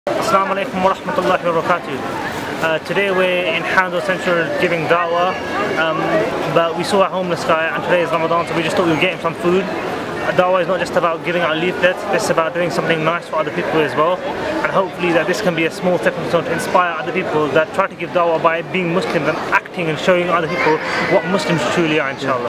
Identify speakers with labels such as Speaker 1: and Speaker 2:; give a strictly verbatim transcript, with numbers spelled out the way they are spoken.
Speaker 1: Assalamu alaikum wa rahmatullahi wa barakatuh. Uh, today we're in Handel Central giving da'wah, um, but we saw a homeless guy and today is Ramadan, so we just thought we would get him some food. Uh, da'wah is not just about giving out leaflets, it's about doing something nice for other people as well, and hopefully that this can be a small stepping stone to inspire other people that try to give da'wah by being Muslims and acting and showing other people what Muslims truly are, inshallah.